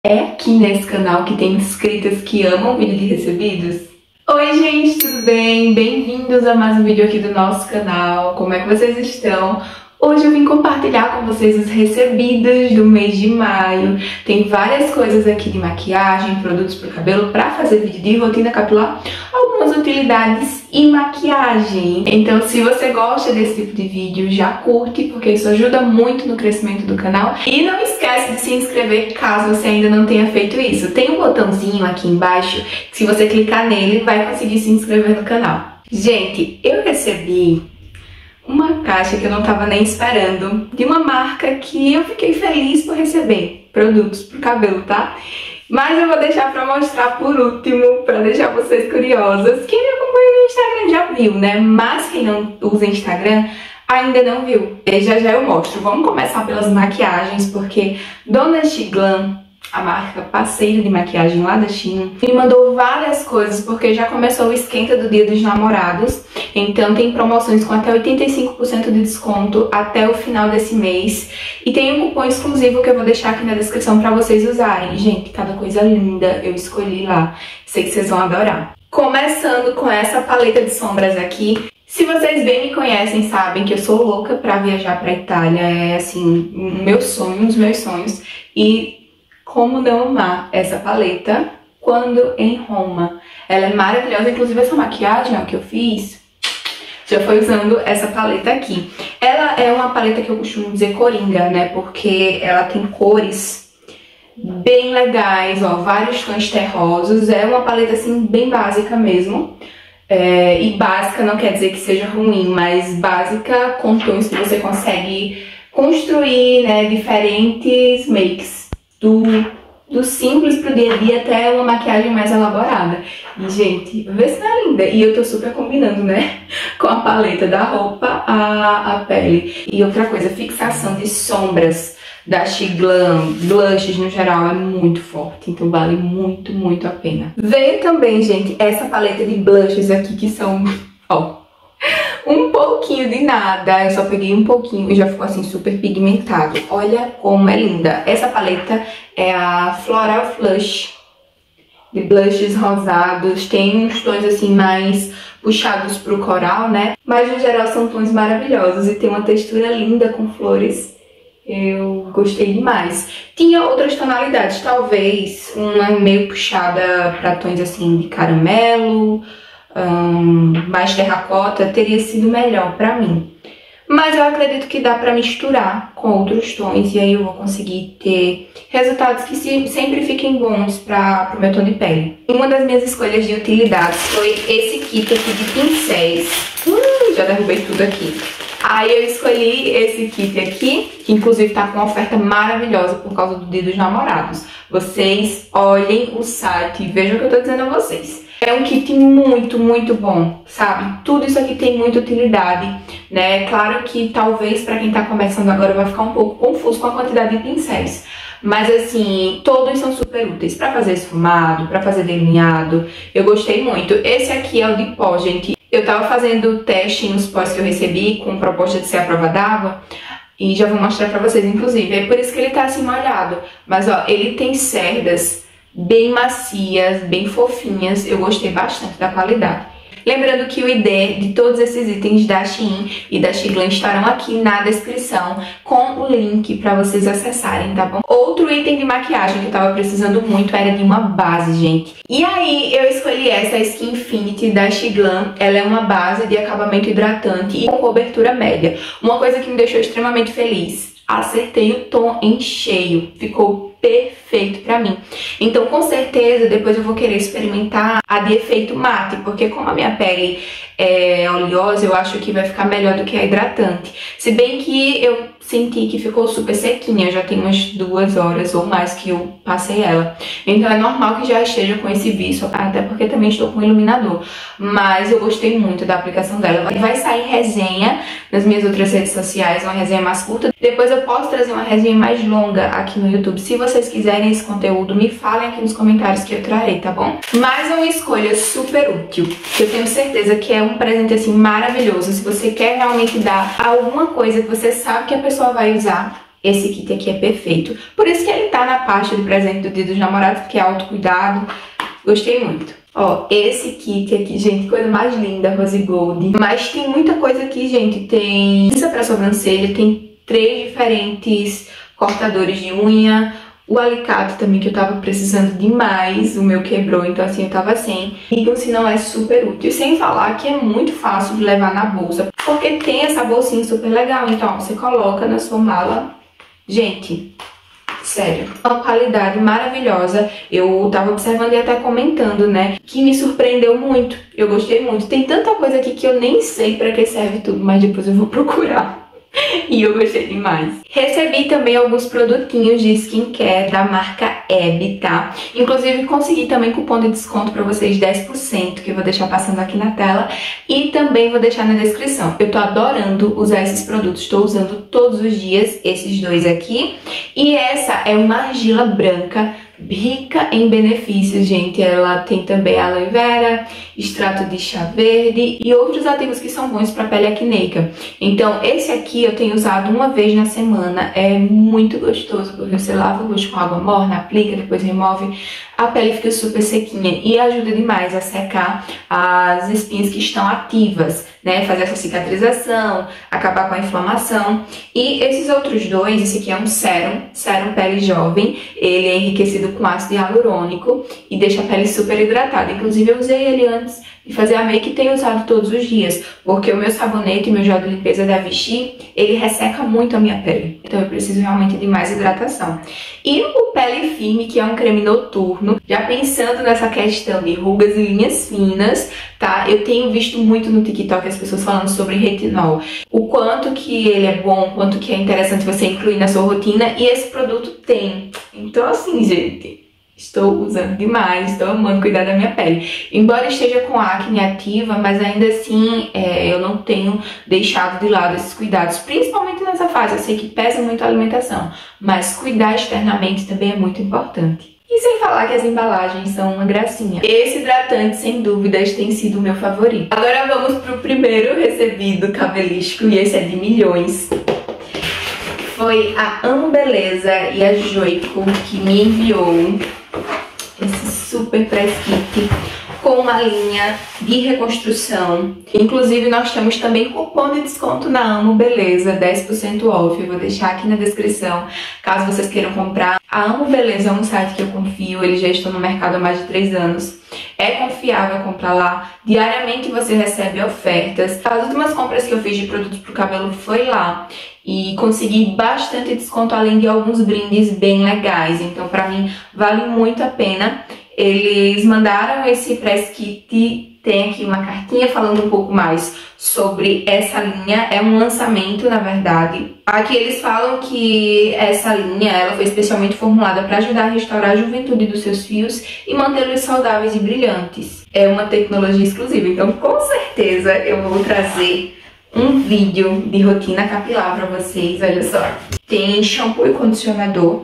É aqui nesse canal que tem inscritas que amam vídeo de recebidos? Oi gente, tudo bem? Bem-vindos a mais um vídeo aqui do nosso canal. Como é que vocês estão? Hoje eu vim compartilhar com vocês os recebidos do mês de maio. Tem várias coisas aqui de maquiagem, produtos para o cabelo, para fazer vídeo de rotina capilar, algumas utilidades e maquiagem. Então se você gosta desse tipo de vídeo, já curte, porque isso ajuda muito no crescimento do canal. E não esquece de se inscrever caso você ainda não tenha feito isso. Tem um botãozinho aqui embaixo, que se você clicar nele, vai conseguir se inscrever no canal. Gente, eu recebi uma caixa que eu não tava nem esperando, de uma marca que eu fiquei feliz por receber produtos pro cabelo, tá? Mas eu vou deixar pra mostrar por último, pra deixar vocês curiosas. Quem me acompanha no Instagram já viu, né? Mas quem não usa Instagram ainda não viu. E já eu mostro. Vamos começar pelas maquiagens, porque Dona Xiglan, a marca parceira de maquiagem lá da China, me mandou várias coisas, porque já começou o esquenta do Dia dos Namorados. Então tem promoções com até 85% de desconto até o final desse mês. E tem um cupom exclusivo que eu vou deixar aqui na descrição pra vocês usarem. Gente, cada coisa linda eu escolhi lá. Sei que vocês vão adorar. Começando com essa paleta de sombras aqui. Se vocês bem me conhecem, sabem que eu sou louca pra viajar pra Itália. É assim, meu sonho, um dos meus sonhos. E como não amar essa paleta quando em Roma? Ela é maravilhosa, inclusive essa maquiagem ó, que eu fiz, já foi usando essa paleta aqui. Ela é uma paleta que eu costumo dizer coringa, né? Porque ela tem cores bem legais, ó, vários tons terrosos. É uma paleta assim bem básica mesmo. E básica não quer dizer que seja ruim, mas básica com tons que você consegue construir, né, diferentes makes. Do simples pro dia a dia até uma maquiagem mais elaborada. E, gente, vê se não é linda. E eu tô super combinando, né? Com a paleta da roupa a pele. E outra coisa, fixação de sombras da Xiglan, blushes no geral, é muito forte. Então vale muito, muito a pena. Veio também, gente, essa paleta de blushes aqui que são, ó, um pouquinho de nada, eu só peguei um pouquinho e já ficou assim super pigmentado. Olha como é linda. Essa paleta é a Floral Flush, de blushes rosados. Tem uns tons assim mais puxados pro coral, né? Mas no geral são tons maravilhosos e tem uma textura linda com flores. Eu gostei demais. Tinha outras tonalidades, talvez uma meio puxada pra tons assim de caramelo, mais terracota, teria sido melhor pra mim. Mas eu acredito que dá pra misturar com outros tons e aí eu vou conseguir ter resultados que sempre fiquem bons pro meu tom de pele. Uma das minhas escolhas de utilidades foi esse kit aqui de pincéis. Já derrubei tudo aqui. Aí eu escolhi esse kit aqui, que inclusive tá com uma oferta maravilhosa por causa do Dia dos Namorados. Vocês olhem o site e vejam o que eu tô dizendo a vocês. É um kit muito, muito bom, sabe? Tudo isso aqui tem muita utilidade, né? Claro que talvez pra quem tá começando agora vai ficar um pouco confuso com a quantidade de pincéis. Mas assim, todos são super úteis pra fazer esfumado, pra fazer delineado. Eu gostei muito. Esse aqui é o de pó, gente. Eu tava fazendo teste nos pós que eu recebi com proposta de ser a prova d'água. E já vou mostrar pra vocês, inclusive. É por isso que ele tá assim molhado. Mas ó, ele tem cerdas bem macias, bem fofinhas. Eu gostei bastante da qualidade. Lembrando que o ID de todos esses itens da Shein e da Xiglan estarão aqui na descrição com o link pra vocês acessarem, tá bom? Outro item de maquiagem que eu tava precisando muito era de uma base, gente. E aí eu escolhi essa Skin Infinity da Xiglan. Ela é uma base de acabamento hidratante e com cobertura média. Uma coisa que me deixou extremamente feliz. Acertei o tom em cheio. Ficou perfeito pra mim. Então, com certeza, depois eu vou querer experimentar a de efeito mate, porque como a minha pele é oleosa, eu acho que vai ficar melhor do que a hidratante. Se bem que eu senti que ficou super sequinha, já tem umas 2 horas ou mais que eu passei ela. Então é normal que já esteja com esse vício, até porque também estou com iluminador. Mas eu gostei muito da aplicação dela. Vai sair resenha nas minhas outras redes sociais, uma resenha mais curta. Depois eu posso trazer uma resenha mais longa aqui no YouTube. Se vocês quiserem esse conteúdo, me falem aqui nos comentários que eu trarei, tá bom? Mais uma escolha super útil, que eu tenho certeza que é um presente assim maravilhoso. Se você quer realmente dar alguma coisa que você sabe que a pessoa vai usar, esse kit aqui é perfeito. Por isso que ele tá na pasta de presente do Dia dos Namorados, porque é autocuidado. Gostei muito. Ó, esse kit aqui, gente, coisa mais linda, rose gold. Mas tem muita coisa aqui, gente. Tem pinça pra sobrancelha, tem 3 diferentes cortadores de unha. O alicate também, que eu tava precisando demais, o meu quebrou, então assim, eu tava sem. Digam se não é super útil. E sem falar que é muito fácil de levar na bolsa, porque tem essa bolsinha super legal. Então, ó, você coloca na sua mala. Gente, sério, uma qualidade maravilhosa. Eu tava observando e até comentando, né, que me surpreendeu muito. Eu gostei muito. Tem tanta coisa aqui que eu nem sei pra que serve tudo, mas depois eu vou procurar. E eu gostei demais. Recebi também alguns produtinhos de skincare da marca Ebe, tá? Inclusive consegui também cupom de desconto pra vocês, 10%, que eu vou deixar passando aqui na tela. E também vou deixar na descrição. Eu tô adorando usar esses produtos, tô usando todos os dias esses dois aqui. E essa é uma argila branca, rica em benefícios, gente. Ela tem também aloe vera, extrato de chá verde e outros ativos que são bons para pele acneica. Então esse aqui eu tenho usado uma vez na semana, é muito gostoso, porque você lava o rosto com água morna, aplica, depois remove, a pele fica super sequinha e ajuda demais a secar as espinhas que estão ativas, né? Fazer essa cicatrização, acabar com a inflamação. E esses outros dois, esse aqui é um sérum pele jovem, ele é enriquecido com ácido hialurônico e deixa a pele super hidratada. Inclusive eu usei ele antes de fazer a make e tenho usado todos os dias, porque o meu sabonete e meu gel de limpeza da Vichy, ele resseca muito a minha pele. Então eu preciso realmente de mais hidratação. E o Pele Firme, que é um creme noturno, já pensando nessa questão de rugas e linhas finas, tá? Eu tenho visto muito no TikTok as pessoas falando sobre retinol. O quanto que ele é bom, o quanto que é interessante você incluir na sua rotina, e esse produto tem. Então assim, gente, estou usando demais, estou amando cuidar da minha pele. Embora esteja com acne ativa, mas ainda assim eu não tenho deixado de lado esses cuidados, principalmente nessa fase. Eu sei que pesa muito a alimentação, mas cuidar externamente também é muito importante. E sem falar que as embalagens são uma gracinha. Esse hidratante, sem dúvidas, tem sido o meu favorito. Agora vamos pro primeiro recebido cabelístico, e esse é de milhões. Foi a Amo Beleza e a Joico que me enviou esse super press kit com uma linha de reconstrução. Inclusive nós temos também cupom de desconto na Amo Beleza, 10% off. Eu vou deixar aqui na descrição, caso vocês queiram comprar. A Amo Beleza é um site que eu confio, eles já estão no mercado há mais de 3 anos. É confiável comprar lá. Diariamente você recebe ofertas. As últimas compras que eu fiz de produtos pro cabelo foi lá. E consegui bastante desconto, além de alguns brindes bem legais. Então pra mim vale muito a pena. Eles mandaram esse press kit, tem aqui uma cartinha falando um pouco mais sobre essa linha. É um lançamento, na verdade. Aqui eles falam que essa linha ela foi especialmente formulada para ajudar a restaurar a juventude dos seus fios e mantê-los saudáveis e brilhantes. É uma tecnologia exclusiva, então com certeza eu vou trazer um vídeo de rotina capilar para vocês. Olha só, tem shampoo e condicionador,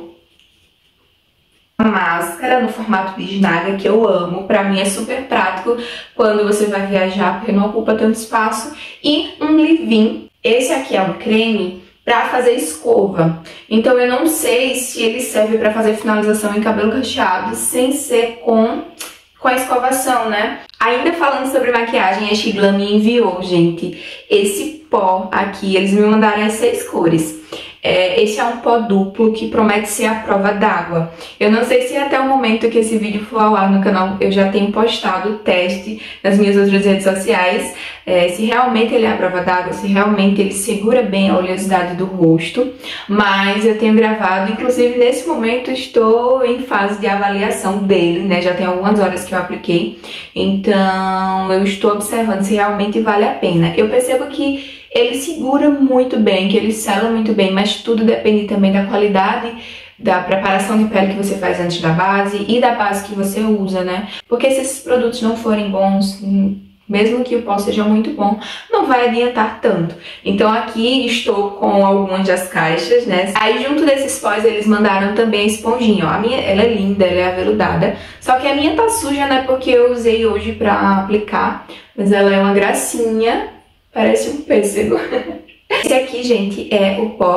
máscara no formato de esnaga, que eu amo. Pra mim é super prático quando você vai viajar, porque não ocupa tanto espaço. E um leave-in. Esse aqui é um creme pra fazer escova. Então eu não sei se ele serve pra fazer finalização em cabelo cacheado sem ser com a escovação, né? Ainda falando sobre maquiagem, a Shigla me enviou, gente, esse pó aqui. Eles me mandaram as 6 cores. Esse é um pó duplo que promete ser a prova d'água. Eu não sei se até o momento que esse vídeo for ao ar no canal eu já tenho postado o teste nas minhas outras redes sociais, se realmente ele é a prova d'água, se realmente ele segura bem a oleosidade do rosto. Mas eu tenho gravado, inclusive nesse momento estou em fase de avaliação dele, né? Já tem algumas horas que eu apliquei, então eu estou observando se realmente vale a pena. Eu percebo que ele segura muito bem, que ele sela muito bem, mas tudo depende também da qualidade da preparação de pele que você faz antes da base e da base que você usa, né? Porque se esses produtos não forem bons, mesmo que o pó seja muito bom, não vai adiantar tanto. Então aqui estou com algumas das caixas, né? Aí junto desses pós eles mandaram também a esponjinha, ó. A minha, ela é linda, ela é aveludada, só que a minha tá suja, né? Porque eu usei hoje pra aplicar, mas ela é uma gracinha. Parece um pêssego. Esse aqui, gente, é o pó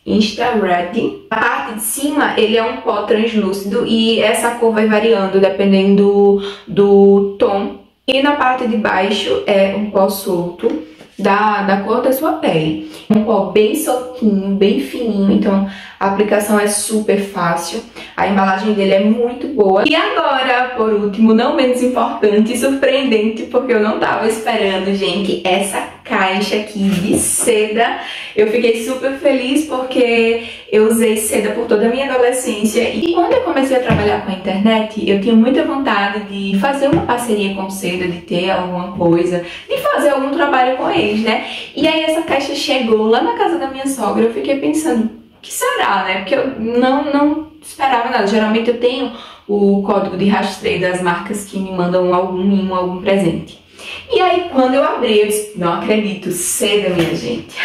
Insta Red. A parte de cima, ele é um pó translúcido e essa cor vai variando dependendo do tom. E na parte de baixo é um pó solto da cor da sua pele. Um pó bem soltinho, bem fininho, então a aplicação é super fácil. A embalagem dele é muito boa. E agora, por último, não menos importante e surpreendente, porque eu não tava esperando, gente, essa caixa aqui de seda. Eu fiquei super feliz porque eu usei seda por toda a minha adolescência e quando eu comecei a trabalhar com a internet, eu tinha muita vontade de fazer uma parceria com seda, de ter alguma coisa, de fazer algum trabalho com eles, né? E aí essa caixa chegou lá na casa da minha sogra, eu fiquei pensando, o que será, né? Porque eu não esperava nada. Geralmente eu tenho o código de rastreio das marcas que me mandam algum presente. E aí quando eu abri, eu disse, não acredito, seda, minha gente.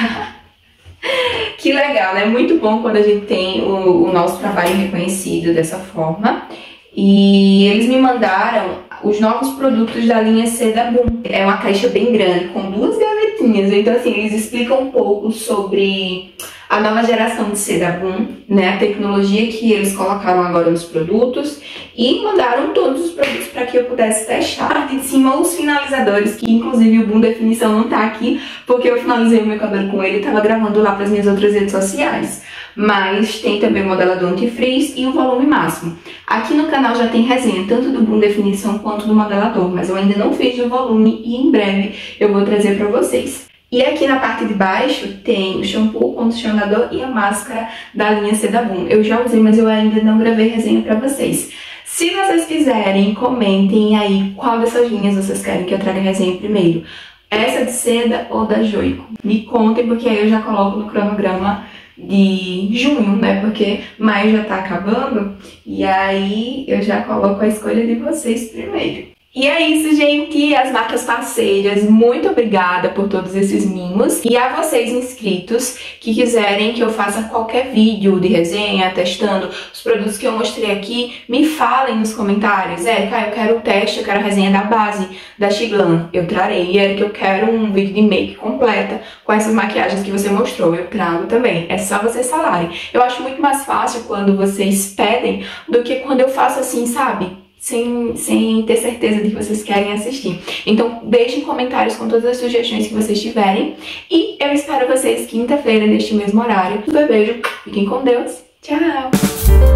Que legal, né? Muito bom quando a gente tem o nosso trabalho reconhecido dessa forma. E eles me mandaram os novos produtos da linha Seda Boom. É uma caixa bem grande, com 2 gavetinhas. Então assim, eles explicam um pouco sobre a nova geração de Seda Boom, né? A tecnologia que eles colocaram agora nos produtos e mandaram todos os produtos para que eu pudesse testar. A parte de cima, os finalizadores, que inclusive o Boom Definição não tá aqui, porque eu finalizei o meu cabelo com ele e tava gravando lá para as minhas outras redes sociais. Mas tem também o modelador anti-frizz e o volume máximo. Aqui no canal já tem resenha tanto do Boom Definição quanto do modelador, mas eu ainda não fiz o volume e em breve eu vou trazer para vocês. E aqui na parte de baixo tem o shampoo, o condicionador e a máscara da linha Seda Boom. Eu já usei, mas eu ainda não gravei resenha pra vocês. Se vocês quiserem, comentem aí qual dessas linhas vocês querem que eu traga resenha primeiro. Essa de seda ou da Joico? Me contem, porque aí eu já coloco no cronograma de junho, né? Porque maio já tá acabando e aí eu já coloco a escolha de vocês primeiro. E é isso, gente, as marcas parceiras, muito obrigada por todos esses mimos. E a vocês inscritos que quiserem que eu faça qualquer vídeo de resenha, testando os produtos que eu mostrei aqui, me falem nos comentários. Érica, eu quero o teste, eu quero a resenha da base da Xiglan, eu trarei. Érica, eu quero um vídeo de make completa com essas maquiagens que você mostrou, eu trago também. É só vocês falarem. Eu acho muito mais fácil quando vocês pedem do que quando eu faço assim, sabe? Sem ter certeza de que vocês querem assistir. Então deixem comentários com todas as sugestões que vocês tiverem. E eu espero vocês quinta-feira neste mesmo horário. Um beijo, fiquem com Deus, tchau!